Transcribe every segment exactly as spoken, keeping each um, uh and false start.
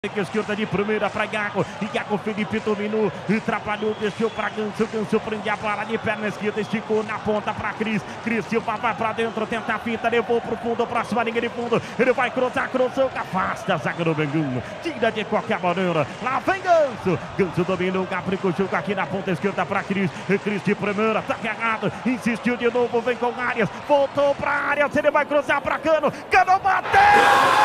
Esquerda de primeira para Iago. Iago Felipe dominou e trabalhou, deixou para Ganso. Ganso prende a bola de perna esquerda, esticou na ponta para Cris. Cris Silva vai para dentro, tenta a finta, levou para o fundo, próxima linha de fundo. Ele vai cruzar, cruzou, afasta a zaga do Mengão. Tira de qualquer maneira. Lá vem Ganso. Ganso dominou, Gabriel joga aqui na ponta esquerda para Cris. Cris de primeira, tá errado. Insistiu de novo, vem com Arias. Voltou para Arias, ele vai cruzar para Cano. Cano bateu!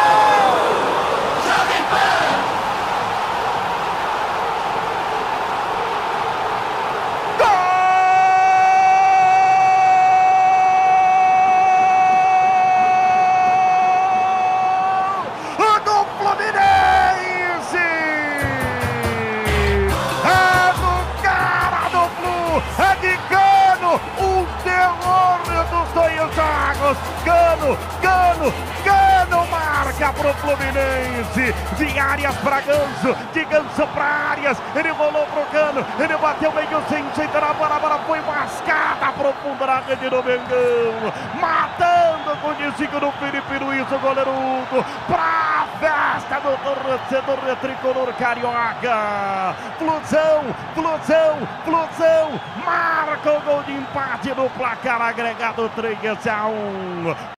Cano, Cano, Cano marca pro Fluminense, de Arias para Ganso, de Ganso para Arias, ele rolou pro Cano, ele bateu meio sem jeito na bola, a bola foi mascada profunda na rede do Mengão, matando com o desvio do Felipe Luiz, o goleiro Hugo, pra festa do torcedor tricolor carioca, Flusão, Flusão, Flusão, marca o gol de empate no placar agregado três a um.